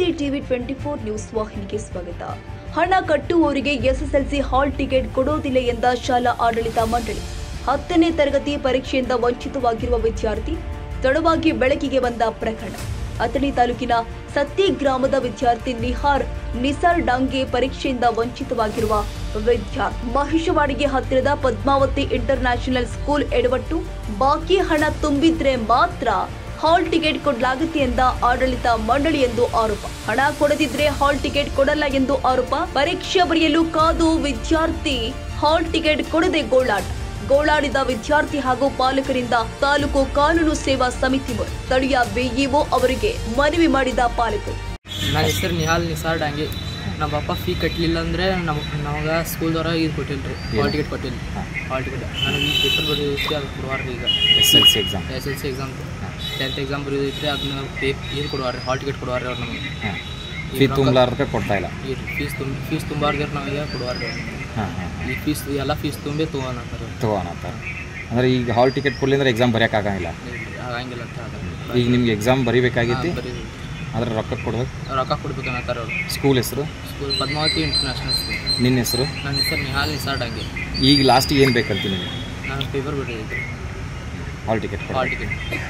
ನಮಸ್ತೆ TV 24 news ವಾಹಿನಿಗೆ ಸ್ವಾಗತ. ಹಣ ಕಟ್ಟುವವರಿಗೆ ಎಸ್ಎಸ್ಎಲ್ಸಿ ಹಾಲ್ ಟಿಕೆಟ್ ಕೊಡೋದಿಲ್ಲ ಎಂದ ಶಾಲಾ ಆಡಳಿತ ಮಂಡಳಿ. 10ನೇ ತರಗತಿ ಪರೀಕ್ಷೆಯಿಂದ ವಂಚಿತವಾಗಿರುವ ವಿದ್ಯಾರ್ಥಿ ತಡವಾಗಿ ಬೆಳಕಿಗೆ ಬಂದ ಪ್ರಕರಣ. ಅಥಣಿ ತಾಲೂಕಿನ ಸತ್ತಿ ಗ್ರಾಮದ ವಿದ್ಯಾರ್ಥಿ ನಿಸಾರ್ ಡಾಂಗೆ ಪರೀಕ್ಷೆಯಿಂದ ವಂಚಿತವಾಗಿರುವ ವಿದ್ಯಾರ್ಥಿ ಮಹಿಷವಾಡಿಗೆ ಹತ್ತಿರದ ಪದ್ಮಾವತಿ ಇಂಟರ್ನ್ಯಾಷನಲ್ ಸ್ಕೂಲ್ ಎಡವಟ್ಟು ಬಾಕಿ ಹಣ ತುಂಬಿದ್ರೆ ಮಾತ್ರ ಹಾಲ್ ಟಿಕೆಟ್ ಕೊಡಲಾಗುತ್ತೆ ಎಂದ ಆಡಳಿತ ಮಂಡಳಿ ಎಂದು ಆರೋಪ. ಹಣ ಕೊಡದಿದ್ರೆ ಹಾಲ್ ಟಿಕೆಟ್ ಕೊಡಲ್ಲ ಎಂದು ಆರೋಪ. ಪರೀಕ್ಷೆ ಬರೆಯಲು ಕಾದು ವಿದ್ಯಾರ್ಥಿ ಹಾಲ್ ಟಿಕೆಟ್ ಕೊಡದೆ ಗೋಳಾಡಿದ ವಿದ್ಯಾರ್ಥಿ ಹಾಗೂ ಪಾಲಕರಿಂದ ತಾಲೂಕು ಕಾನೂನು ಸೇವಾ ಸಮಿತಿ ಸ್ಥಳೀಯ ಬಿಇಒ ಅವರಿಗೆ ಮನವಿ ಮಾಡಿದ ಪಾಲಕರು. ನನ್ನ ಹೆಸರು ನಿಸಾರ್ ಡಾಂಗೆ. ನಮ್ಮ ಅಪ್ಪ ಫೀ ಕಟ್ಟಲಿಲ್ಲ ಅಂದರೆ ನಮಗೆ ಸ್ಕೂಲ್ದವ್ರ ಇದು ಕೊಟ್ಟಿಲ್ಲ ರೀ, ಹಾಲ್ ಟಿಕೆಟ್ ಕೊಟ್ಟಿಲ್ಲ. ಹಾಲ್ ಟಿಕೆಟ್ ನಾನು ಈ ಪೇಪರ್ ಬರೆಯೋದಕ್ಕೆ ಅದು ಕೊಡುವಾರ್ರಿ. ಈಗ S L C exam 10th exam ಬರೆಯೋದೈತ್ರಿ, ಅದನ್ನ ಇದು ಕೊಡುವಾರ್ರಿ, ಹಾಲ್ ಟಿಕೆಟ್ ಕೊಡುವಾರ್ರಿ ಅವ್ರು ನಮಗೆ. ಫೀಸ್ ತುಂಬಲಾರ್ದಕ್ಕೆ ಕೊಡ್ತಾ ಇಲ್ಲ. ಫೀಸ್ ತುಂಬಾರ್ದು ನಮಗೆ ಕೊಡುವಾರ್ರಿ. ಈ ಫೀಸ್ ತುಂಬಿ ತೊಗೊಳತ್ತಾರೆ. ಅಂದರೆ ಈಗ ಹಾಲ್ ಟಿಕೆಟ್ ಕೊಡಲಿ ಅಂದ್ರೆ ಎಕ್ಸಾಮ್ ಬರೆಯೋಕ್ಕಾಗಂಗಿಲ್ಲ. ಆಗಂಗಿಲ್ಲ ಅಂತ. ಈಗ ನಿಮ್ಗೆ ಎಕ್ಸಾಮ್ ಬರೀಬೇಕಾಗಿತ್ತು, ಆದರೆ ರೊಕ್ಕ ಕೊಡ್ಬೇಕನ್ನತ್ತಾರೆ ಅವರು. ಸ್ಕೂಲ್ ಹೆಸರು ಪದ್ಮಾವತಿ ಇಂಟರ್ನ್ಯಾಷನಲ್ ಸ್ಕೂಲ್. ನಿನ್ನ ಹೆಸರು? ನನ್ನ ಹೆಸರು ನಿಸಾರ್ ಡಾಂಗೆ. ಈಗ ಲಾಸ್ಟಿಗೆ ಏನು ಬೇಕಂತ ನಿಮಗೆ? ನಾನು ಪೇಪರ್ ಬರೆದಿದ್ದೆ, ಹಾಲ್ ಟಿಕೆಟ್ ಕೊಡೋದು.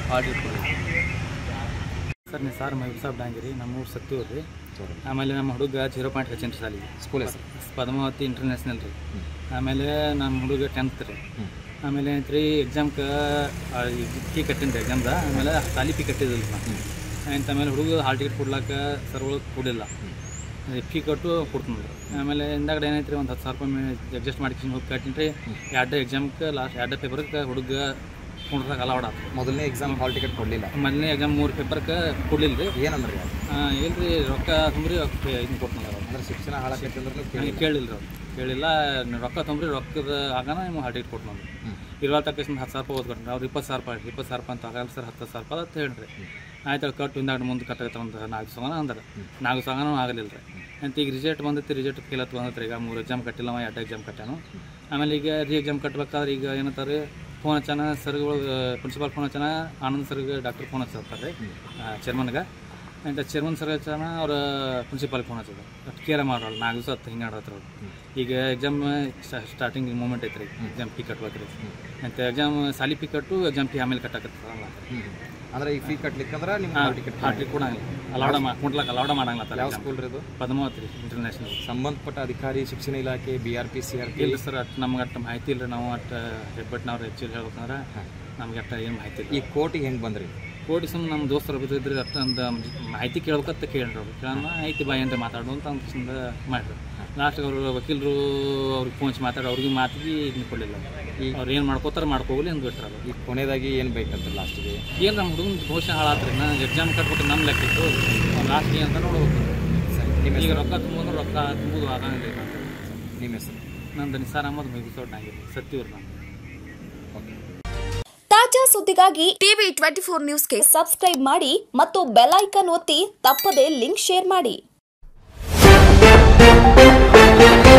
ಸರ್ ನಿಸಾರ್ ಮಹಿಸಾಬ್ ಡಾಂಗೆ ರೀ, ನಮ್ಮೂರು ಸತ್ತಿವ್ರು ರೀ. ಆಮೇಲೆ ನಮ್ಮ ಹುಡುಗ 0.8 ಹಚ್ಚೇನ್ರಿ ಸಾಲಿಗೆ. ಸ್ಕೂಲ್ ಹೆಸರು ಪದ್ಮಾವತಿ ಇಂಟರ್ನ್ಯಾಷನಲ್ ರೀ. ಆಮೇಲೆ ನಮ್ಮ ಹುಡುಗ 10th ರೀ. ಆಮೇಲೆ ಏನೈತೆ ರೀ, ಎಕ್ಸಾಮ್ಗೆ ಫೀ ಕಟ್ಟಿನ್ರಿ ಎಕ್ಸಾಮ್ದ. ಆಮೇಲೆ ಸಾಲಿ ಫೀ ಕಟ್ಟಿದ್ದಿಲ್ಲ ನಾನು. ಆಮೇಲೆ ಹುಡುಗ ಹಾಲ್ ಟಿಕೆಟ್ ಕೊಡ್ಲಾಕ ಸರ್ಗಳು ಕೊಡಿಲ್ಲ, ಫೀ ಕೊಟ್ಟು ಕೊಡ್ತೀನಿ. ಆಮೇಲೆ ಹಿಂದಾಗಡೆ ಏನೈತೆ ರೀ, ಒಂದು 10,000 ರೂಪಾಯಿ ಅಡ್ಜಸ್ಟ್ ಮಾಡ್ಕೊಂಡು ಹೋಗಿ ಕಟ್ಟಿನಿ ರೀ. 2 ಎಕ್ಸಾಮ್ಗೆ ಲಾಸ್ಟ್ 2 ಪೇಪರ್ಗೆ ಹುಡುಗ ಕುಂಡ್ರಾಗ ಅಲೌಡ್ ಆಯ್ತು. ಮೊದಲನೇ ಎಕ್ಸಾಮ್ ಹಾಲ್ ಟಿಕೆಟ್ ಕೊಡಲಿಲ್ಲ. ಮೊದಲನೇ ಎಕ್ಸಾಮ್ 3 ಪೇಪರ್ಗೆ ಕೊಡಲಿಲ್ಲ ರೀ. ಏನಂದ್ರಿ? ಇಲ್ರಿ, ರೊಕ್ಕ ತುಂಬ್ರಿ ಇದನ್ನ ಕೊಡ್ತಾರೆ. ಅಂದ್ರೆ ಶಿಕ್ಷಣ ಹಾಳಾಕೈತಂದ್ರೆ ಕೇಳಿಲ್ಲ ರೀ, ಕೇಳಿಲ್ಲ. ರೊಕ್ಕ ತುಂಬ್ರಿ, ರೊಕ್ಕದ ಆಗಾನ ನಿಮ್ಗೆ ಹಾಲ್ ಟಿಕೆಟ್ ಕೊಟ್ಟು ನಮ್ಗೆ ಇರುವತ್ತ ಕೇಸಿಂದ 10,000 ರೂಪಾಯಿ ಓದ್ಕೊಟ್ರಿ. ಅವ್ರು 20,000 ರೂಪಾಯಿ ಅಂತ ಆಗಲ್ಲ ಸರ್, 10,000 ರೂಪಾಯಿ ಅಂತ ಹೇಳ್ರಿ. ಆಯ್ತು ಕಟ್ಟು ಹಿಂದಾಗಿ ಮುಂದೆ ಕಟ್ಟಾಗತ್ತೆ ಒಂದು 4 ಸಾವಿರ ಅಂದ್ರೆ 4 ಸಾವಿರ ಆಗಲಿಲ್ಲ ರೀ. ಅಂತ ಈಗ ರಿಸಲ್ಟ್ ಬಂದೈತಿ, ರಿಸಲ್ಟ್ ಫೇಲ್ ಹತ್ತು ಬಂದೈತೆ. ಈಗ 3 ಎಕ್ಸಾಮ್ ಕಟ್ಟಿಲ್ಲ, 2 ಎಕ್ಸಾಮ್ ಕಟ್ಟಾನು. ಆಮೇಲೆ ಈಗ ಎಕ್ಸಾಮ್ ಕಟ್ಟಬೇಕಾದ್ರೆ ಈಗ ಏನಂತಾರೆ, ಫೋನ್ ಹಚ್ಚಾನ ಸರ್ಗಳು, ಪ್ರಿನ್ಸಿಪಾಲ್ ಫೋನ್ ಹಚ್ಚಾನ, ಆನಂದ್ ಸರ್ಗೆ ಡಾಕ್ಟರ್ ಫೋನ್ ಹಚ್ಚಿರ್ತಾರೆ ಚೇರ್ಮನ್ಗೆ. ಅಂತ ಚೇರ್ಮನ್ ಸರ್ ಹಚ್ಚಾನ, ಅವ್ರ ಪ್ರಿನ್ಸಿಪಾಲ್ಗೆ ಫೋನ್ ಹಚ್ಚೋದು. ಅಷ್ಟು ಕೇರ ಮಾಡೋಲ್ಲ, 4 ದಿವಸ ಹೊತ್ತು ಹಿಂಗೆ ಆಡತ್ತಾರೆ ಅವ್ರು. ಈಗ ಎಕ್ಸಾಮ್ ಸ್ಟಾರ್ಟಿಂಗ್ ಮೂಮೆಂಟ್ ಐತೆ ರೀ, ಎಕ್ಸಾಮ್ ಫೀ ಕಟ್ಬೇಕು ರೀ. ಅಂತ ಎಕ್ಸಾಮ್ ಸಾಲಿ ಫೀ ಕಟ್ಟು ಎಕ್ಸಾಮ್ ಫೀ ಆಮೇಲೆ ಕಟ್ಟಾಕತ್ತಲ್ಲ. ಅಂದ್ರೆ ಈ ಫೀ ಕಟ್ಲಿಕ್ಕಂದ್ರೆ ನಿಮ್ಮ ಹಾಲ್ ಟಿಕೆಟ್ ಕೊಡಂಗಿಲ್ಲ, ಅಲೌಡ ಮಾಡಂಗಿಲ್ಲ. ಯಾವ ಸ್ಕೂಲ್ ರೀ ಅದು? ಪದ್ಮಾವತಿ ರೀ ಇಂಟರ್ನ್ಯಾಷನಲ್. ಸಂಬಂಧಪಟ್ಟ ಅಧಿಕಾರಿ, ಶಿಕ್ಷಣ ಇಲಾಖೆ, BRP CRP ಇಲ್ಲ ಸರ್, ಅಷ್ಟು ನಮ್ಗೆ ಅಷ್ಟು ಮಾಹಿತಿ ಇಲ್ಲ. ನಾವು ಅಷ್ಟು ಹೆಬ್ಬಟ್ಟಿನವ್ರು ಆ್ಯಕ್ಚುಲಿ ಹೇಳ್ಬೇಕಂದ್ರೆ ನಮ್ಗೆ ಅಷ್ಟು ಏನು ಮಾಹಿತಿ ಇಲ್ಲ. ಈ ಕೋರ್ಟಿಗೆ ಹೆಂಗೆ ಬಂದ್ರಿ? ಕೋರ್ಟ್ ಸುಮ್ಮನೆ ನಮ್ಮ ದೋಸ್ತರು ಬಿದ್ದಿದ್ರಿ, ಅಷ್ಟೊಂದು ಮಾಹಿತಿ ಕೇಳ್ಬೇಕಂತ ಕೇಳ್ರಿ ಅವ್ರು. ಕೇಳೋಣ ಐತಿ ಬಾಯಿ ಅಂತ ಮಾತಾಡು ಅಂತ ಅಂದ್ರಿಂದ ಮಾಡಿರಿ. ಲಾಸ್ಟಿಗೆ ಅವರು ವಕೀಲರು ಅವ್ರಿಗೆ ಫೋನ್ ಮಾತಾಡಿ ಅವ್ರಿಗೆ ಮಾತಿಗೆ ಇದನ್ನ ಕೊಡಲಿಲ್ಲ. ಈಗ ಅವ್ರು ಏನು ಮಾಡ್ಕೋತಾರೆ ಮಾಡ್ಕೋಗಲಿ ಅಂತ ಬಿಟ್ರಲ್ಲ. ಈಗ ಕೊನೆಯದಾಗಿ ಏನು ಬೇಕಂತ ಲಾಸ್ಟಿಗೆ? ಏನು ನಮ್ಮ ಹುಡುಗನ ಭವಿಷ್ಯ ಹಾಳಾತ್ರಿ. ನಾನು ಎಕ್ಸಾಮ್ ಕಟ್ಬೇಕು, ನಮ್ಮ ಲೆಕ್ಕಿತ್ತು ಲಾಸ್ಟಿಗೆ ಅಂತ ನೋಡ್ಬೇಕು. ಈಗ ರೊಕ್ಕ ತುಂಬೋದು, ರೊಕ್ಕ ತುಂಬೋದು ಆಗಂಗಿಲ್ಲ. ನಿಮ್ಮ ಹೆಸರು? ನಂದು ನಿಸಾರ್ ಅಹಮದ್ ಮಹಿಸಾಬ್ ಡಾಂಗೆ, ಸತ್ತಿವ್ರು ನಾನು. ತಾಜಾ ಸುದ್ದಿಗಾಗಿ ಟಿವಿ 24 ನ್ಯೂಸ್ಗೆ ಸಬ್ಸ್ಕ್ರೈಬ್ ಮಾಡಿ ಮತ್ತು ಬೆಲ್ ಐಕಾನ್ ಒತ್ತಿ ತಪ್ಪದೇ ಲಿಂಕ್ ಶೇರ್ ಮಾಡಿ.